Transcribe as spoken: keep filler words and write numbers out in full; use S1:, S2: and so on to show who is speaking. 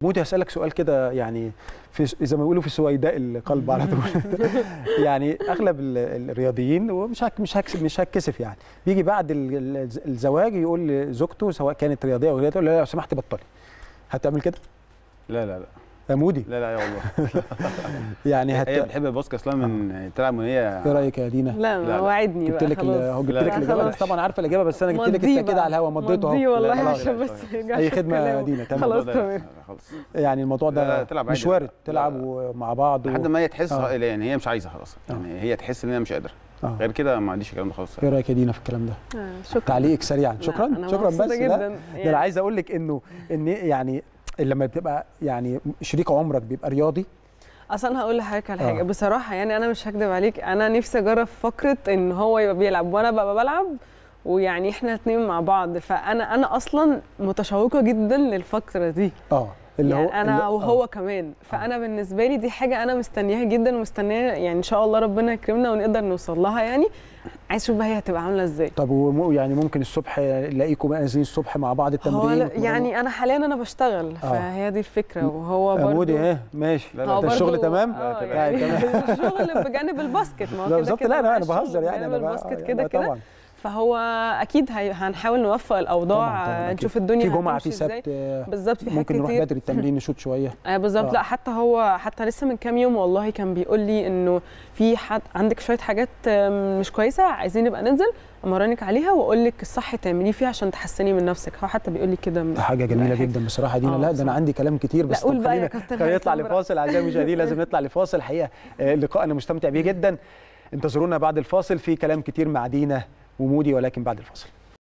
S1: مودي هسألك سؤال كده، يعني في زي ما بيقولوا في سويداء القلب على طول. يعني اغلب الرياضيين، ومش هك مش هكسب مش هتكسف يعني، بيجي بعد الزواج يقول لزوجته سواء كانت رياضيه او رياضيه، لا لو سمحت بطلي. هتعمل كده؟
S2: لا لا لا
S1: يا مودي.
S2: لا لا يا والله.
S1: يعني هت...
S2: هي بتحب الباسكت اصلا من تلعب من هي.
S1: ايه رايك يا دينا؟
S3: لا ما وعدني
S1: بقى. جبت لك هو جبت لك الاجابه، طبعا عارفه الاجابه، بس انا جبت لك انت كده على الهوا مضيته
S3: اهو. والله عشان بس
S1: اي خدمه يا دينا. تمام
S3: خلاص تمام.
S1: يعني الموضوع ده مش وارد تلعبوا مع بعض
S2: لحد ما هي تحس آه. يعني هي مش عايزه خلاص، يعني آه. هي تحس ان هي مش قادره. آه. غير كده ما عنديش الكلام ده خالص.
S1: ايه رايك يا دينا في الكلام ده؟
S3: آه. شكرا.
S1: تعليقك سريعا. شكرا شكرا بس
S3: جدا.
S1: ده, يعني. ده انا عايز اقول لك انه ان يعني لما بتبقى يعني شريك عمرك بيبقى رياضي.
S3: اصلا هقول لحضرتك على حاجه آه. بصراحه، يعني انا مش هكدب عليك، انا نفسي اجرب فكره ان هو يبقى بيلعب وانا ببقى بلعب، ويعني احنا الاثنين مع بعض. فانا انا اصلا متشوقه جدا للفكره دي.
S1: اه اللي
S3: يعني
S1: هو
S3: انا
S1: اللي
S3: وهو
S1: آه.
S3: كمان. فانا بالنسبه لي دي حاجه انا مستنياها جدا، ومستنيه يعني ان شاء الله ربنا يكرمنا ونقدر نوصل لها. يعني عايز اشوف بقى هي هتبقى عامله ازاي.
S1: طب يعني ممكن الصبح نلاقيكم نازلين الصبح مع بعض التمرين؟
S3: يعني انا حاليا انا بشتغل آه. فهي دي الفكره. وهو برضه
S1: مودي ايه ماشي. ده الشغل تمام؟
S3: اه يعني تمام. الشغل بجانب الباسكت. ما هو كده
S1: بالظبط. لا انا انا بهزر يعني، انا
S3: الباسكت كده كده. فهو اكيد هنحاول نوفق الاوضاع، نشوف الدنيا
S1: في جمعه في سبت
S3: بالظبط، في حاجات
S1: ممكن نروح بدري التمرين نشوط شويه.
S3: اه بالظبط. آه. لا حتى هو حتى لسه من كام يوم والله كان بيقول لي انه في حد عندك شويه حاجات مش كويسه، عايزين نبقى ننزل امرنك عليها واقول لك الصح تعمليه فيها عشان تحسني من نفسك. هو حتى بيقول لي كده.
S1: ده حاجه جميله جدا بصراحه دينا. لا ده انا عندي كلام كتير، بس
S3: قول بقى يا كابتن.
S1: خلينا نطلع لفاصل اعزائي المشاهدين. لازم نطلع لفاصل. الحقيقه اللقاء انا مستمتع بيه جدا. انتظرونا بعد الفاصل، في كلام كتير مع دينا ومودي، ولكن بعد الفاصل.